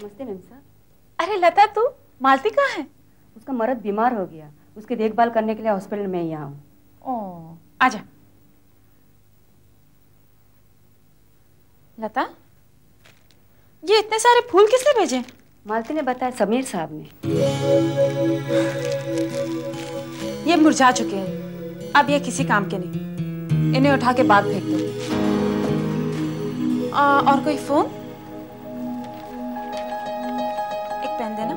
नमस्ते मैम साहब। अरे लता, तू मालती कहाँ है? उसका मर्द बीमार हो गया, उसकी देखभाल करने के लिए हॉस्पिटल में यहाँ हूँ। ओह, आजा। लता, ये इतने सारे फूल किसने भेजे? मालती ने बताया, समीर साहब ने। ये मुरझा चुके हैं, अब ये किसी काम के नहीं। इन्हें उठा के बाहर फेंक दो। और कोई फोन? एक पेन देना।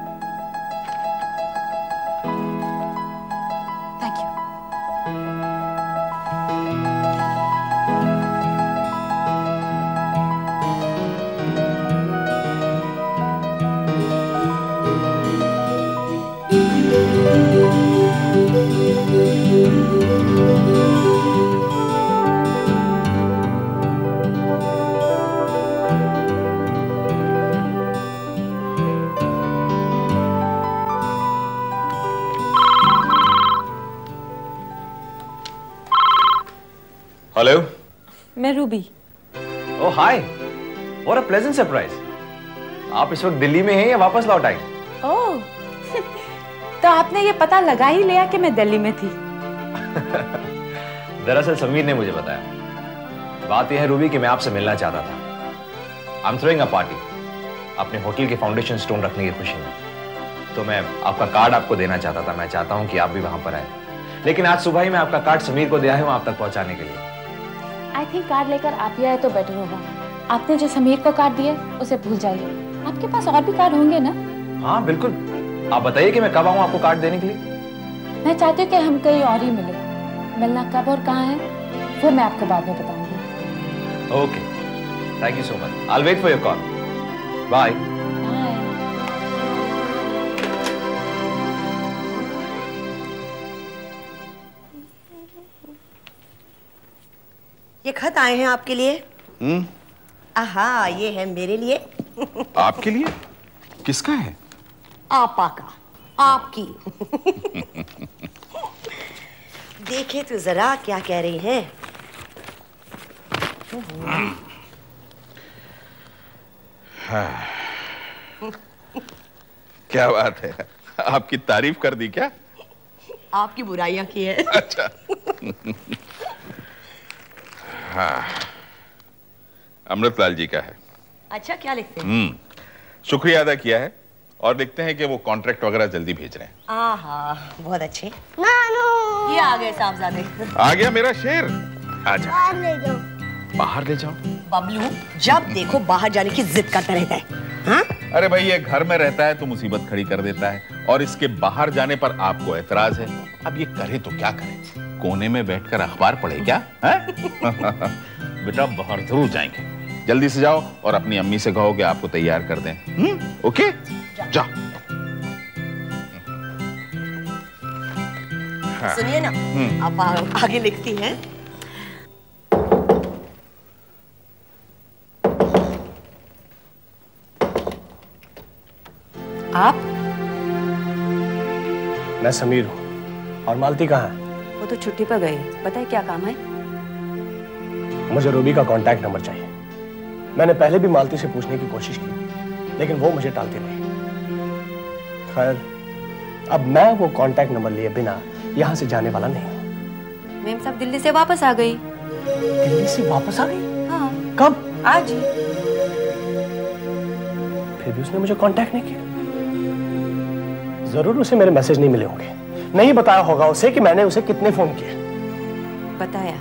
Thank you. हेलो, मैं Ruby. Oh hi, what a pleasant surprise. आप इस वक्त दिल्ली में हैं या वापस लौट आई? ओह, तो आपने ये पता लगा ही लिया कि मैं दिल्ली में थी। दरअसल समीर ने मुझे बताया। बात यह है रूबी कि मैं आपसे मिलना चाहता था। I am throwing a party अपने होटल के फाउंडेशन स्टोन रखने की खुशी में। तो मैं आपका कार्ड आपको देना चाहता था। मैं चाहता हूं कि आप भी वहां पर आए, लेकिन आज सुबह ही मैं आपका कार्ड समीर को दिया है वहां तक पहुंचाने के लिए। आई थिंक कार्ड लेकर आप ही आए तो बेटर होगा। आपने जो समीर को कार्ड दिया उसे भूल जाइए। आपके पास और भी कार्ड होंगे ना? हाँ बिल्कुल। आप बताइए कि मैं कब आऊं आपको कार्ड देने के लिए। मैं चाहती हूँ कि हम कहीं और ही मिले। मिलना कब और कहाँ है वो मैं आपको बाद में बताऊंगी। Okay, thank you so much. I will wait for your call. Bye. ये खत आए हैं आपके लिए। आहा, ये है मेरे लिए। आपके लिए? किसका है? आपा का, आपकी। देखे तो जरा क्या कह रही हैं। हाँ। क्या बात है, आपकी तारीफ कर दी क्या? आपकी बुराइयां की है। अच्छा। हाँ, अमृतलाल जी का है। अच्छा, क्या लिखते हैं? शुक्रिया अदा किया है और लिखते हैं कि वो कॉन्ट्रैक्ट वगैरह जल्दी भेज रहे हैं। आहा, बहुत अच्छे। नानू, ये आ गए साहबजादे। आ गया मेरा शेर। आजा। बाहर ले जाओ। बाहर ले जाओ? बबलू, जब देखो बाहर जाने की जिद करता रहता है। हाँ? अरे भाई, ये घर में रहता है तो मुसीबत खड़ी कर देता है और इसके बाहर जाने पर आपको एतराज है। अब ये करे तो क्या करे? कोने में बैठकर अखबार पढ़े क्या? बेटा, बाहर जरूर जाएंगे। जल्दी से जाओ और अपनी अम्मी से कहो कि आपको तैयार कर दें। ओके, जाओ। हाँ। सुनिए ना, आप आगे लिखती हैं। आप? मैं समीर हूँ। और मालती कहाँ है? वो तो छुट्टी पर गई। बताइए क्या काम है? मुझे रूबी का कांटेक्ट नंबर चाहिए। मैंने पहले भी मालती से पूछने की कोशिश की, लेकिन वो मुझे टालती रही। खैर, अब मैं वो कांटेक्ट नंबर लिए बिना यहाँ से जाने वाला नहीं हूँ। मैम साहब दिल्ली से वापस आ गई। दिल्ली से वापस आ गई? हाँ। कब? आज ही। फिर भी उसने मुझे कांटेक्ट नहीं किया। जरूर उसे मेरे मैसेज नहीं मिले होंगे। नहीं बताया होगा उसे कि मैंने उसे कितने फोन किए। बताया।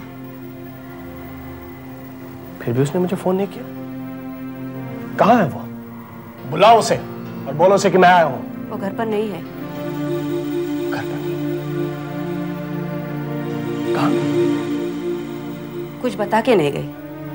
फिर भी उसने मुझे फोन नहीं किया। कहाँ है वो? बुलाओ उसे और बोलो उसे कि मैं आया हूं। वो घर पर नहीं है। घर पर नहीं? कहाँ? कुछ बता के नहीं गई।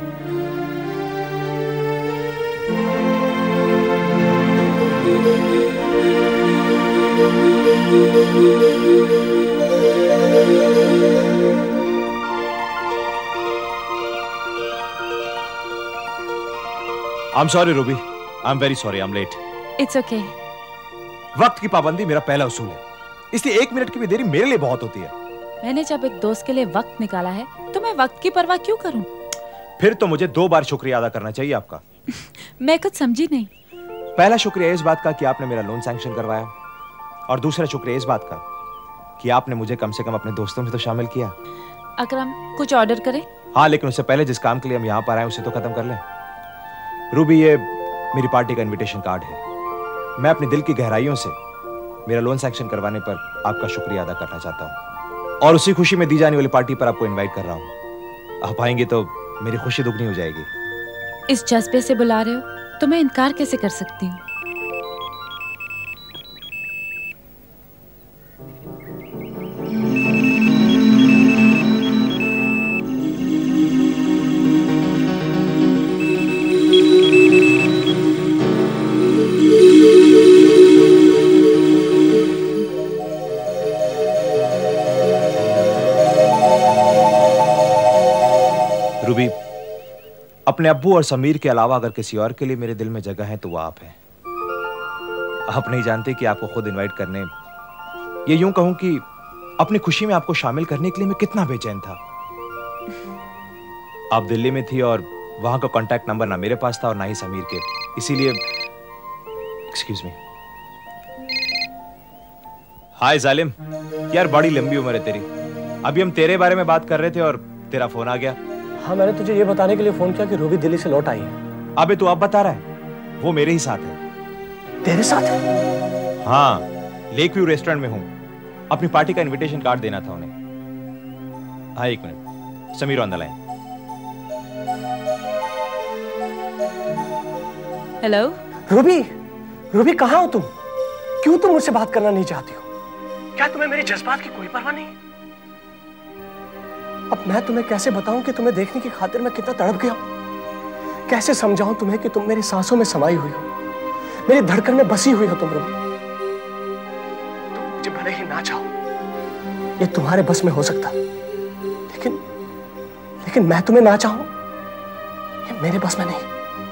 I'm sorry, Ruby. I'm very sorry. I'm late. It's okay. वक्त की पाबंदी मेरा पहला उसूल है, इसलिए 1 मिनट की भी देरी मेरे लिए बहुत होती है। मैंने जब एक दोस्त के लिए वक्त निकाला है तो मैं वक्त की परवाह क्यों करूं? फिर तो मुझे 2 बार शुक्रिया अदा करना चाहिए आपका। मैं कुछ समझी नहीं। पहला शुक्रिया इस बात का कि आपने मेरा लोन सैंक्शन करवाया, और दूसरा शुक्रिया इस बात का कि आपने मुझे कम से कम अपने दोस्तों में तो शामिल किया। अकरम, कुछ ऑर्डर करें? हाँ, लेकिन उससे पहले जिस काम के लिए हम यहाँ पर आए उसे तो खत्म कर लें। रूबी, ये मेरी पार्टी का इनविटेशन कार्ड है। मैं अपने दिल की गहराइयों से मेरा लोन सैंक्शन करवाने पर आपका शुक्रिया अदा करना चाहता हूँ, और उसी खुशी में दी जाने वाली पार्टी पर आपको इनवाइट कर रहा हूँ। आप आएंगे तो मेरी खुशी दुगनी हो जाएगी। इस जज्बे से बुला रहे हो तो मैं इनकार कैसे कर सकती हूँ? रूबी, अपने अब्बू और समीर के अलावा अगर किसी और के लिए मेरे दिल में जगह है तो वो आप हैं। आप नहीं जानते कि आपको खुद इनवाइट करने, ये यूं कहूं कि अपनी खुशी में आपको शामिल करने के लिए मैं कितना बेचैन था। आप दिल्ली में थी और वहां का कांटेक्ट नंबर ना मेरे पास था और ना ही समीर के, इसीलिए। Excuse me. हाय जालिम, यार बड़ी लंबी उम्र है तेरी। अभी हम तेरे बारे में बात कर रहे थे और तेरा फोन आ गया। हाँ, मैंने तुझे ये बताने के लिए फोन किया कि रूबी दिल्ली से लौट आई है। अबे तू अब बता रहा है? वो मेरे ही साथ है। तेरे साथ है? हाँ, लेक व्यू रेस्टोरेंट में हूं। अपनी पार्टी का इनविटेशन कार्ड देना था उन्हें। हाँ, एक minute. Sameer on the line. Hello Ruby, Ruby कहाँ हो तुम? क्यों तुम मुझसे बात करना नहीं चाहती हो? क्या तुम्हें मेरे जज्बात की कोई परवाह नहीं? अब मैं तुम्हें कैसे बताऊं कि तुम्हें देखने की खातिर मैं कितना तड़प गया हूं? कैसे समझाऊं तुम्हें कि तुम मेरी सांसों में समाई हुई हो, मेरी धड़कन में बसी हुई हो तुम रूबी। तुम मुझे भले ही ना चाहो, ये तुम्हारे बस में हो सकता, लेकिन मैं तुम्हें ना चाहूं, ये मेरे बस में नहीं।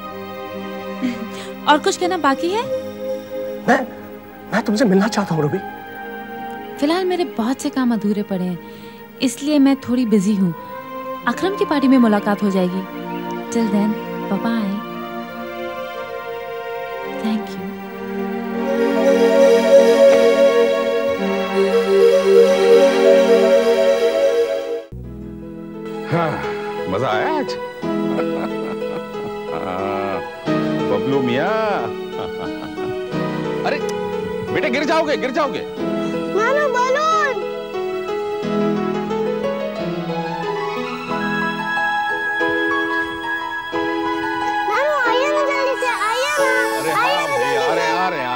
और कुछ कहना बाकी है? मैं तुमसे मिलना चाहता हूं रूबी। फिलहाल मेरे बहुत से काम अधूरे पड़े हैं, इसलिए मैं थोड़ी बिजी हूँ। अकरम की पार्टी में मुलाकात हो जाएगी। Till then, bye bye. Thank you. हाँ, मजा आया आज? बबलू मियाँ। अरे बेटे, गिर जाओगे, गिर जाओगे। नानू बलून। नानू आइए ना, जल्दी से आइए ना। अरे हाँ भैया, अरे आ रहे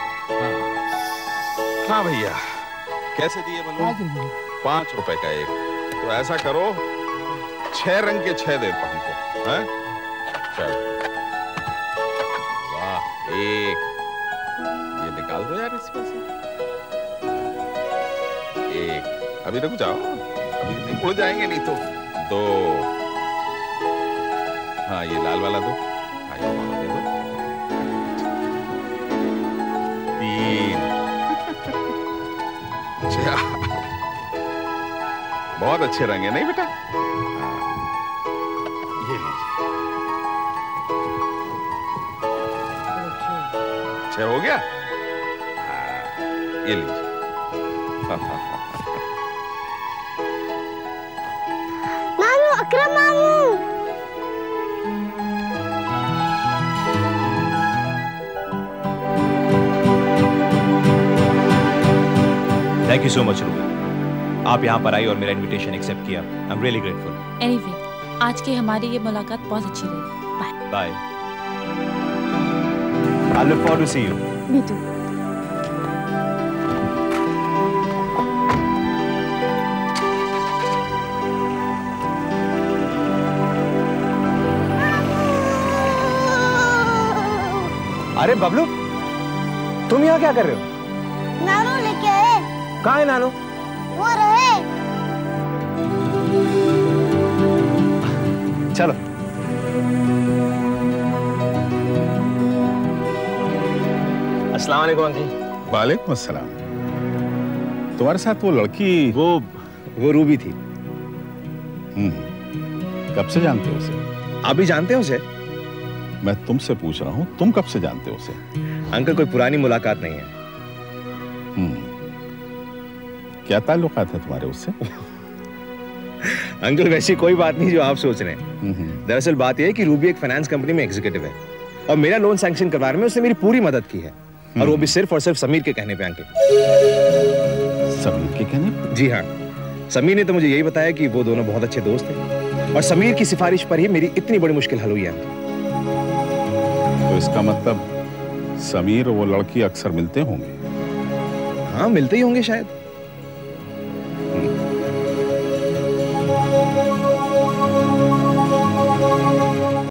हाँ भैया, कैसे दिए बलून? 5 रुपए का एक। तो ऐसा करो, 6 रंग के 6 दे दो हमको, हैं? चलो, वाह, एक ये निकाल दो यार इसमें से। एक, अभी रुक जाओ, अभी नहीं उड़ जाएंगे नहीं तो। 2, हाँ ये लाल वाला दो, हाँ ये वाला दे दो। 3, 4, बहुत अच्छे रंग है नहीं बेटा? हाँ, ये लीजिए। 6 हो गया? हाँ, ये लीजिए। नानू, अकरम मामू। Thank you so much Ruby, आप यहाँ पर आई और मेरा इनविटेशन एक्सेप्ट किया। I am really grateful. Anyway, आज की हमारी ये मुलाकात बहुत अच्छी रही। Bye bye. I look forward to see you. Me too. अरे बबलू, तुम यहाँ क्या कर रहे हो? नानू लेके आए। कहाँ है नानू? वो रहे। चलो। अस्सलाम वालेकुम अंकल। वालेकुम अस्सलाम। तुम्हारे साथ वो लड़की? वो रूबी थी। कब से जानते हो उसे? आप भी जानते हो उसे? मैं तुमसे पूछ रहा हूँ, तुम कब से जानते हो उसे? अंकल कोई पुरानी मुलाकात नहीं है। क्या ताल्लुकात है तुम्हारे उससे? अंकल वैसी कोई बात नहीं जो आप सोच रहे हैं। दरअसल बात यह है कि रूबी एक फाइनेंस कंपनी में एग्जीक्यूटिव है और मेरा लोन सैंक्शन करवाने में उसने मेरी पूरी मदद की है, और वो भी सिर्फ और सिर्फ समीर के कहने पे। अंकल समीर के कहने पे? जी हाँ, समीर ने तो मुझे यही बताया कि वो दोनों बहुत अच्छे दोस्त हैं और समीर की सिफारिश पर ही मेरी इतनी बड़ी मुश्किल हल हुई है। तो इसका मतलब समीर और वो लड़की अक्सर मिलते होंगे? हाँ, मिलते ही होंगे शायद।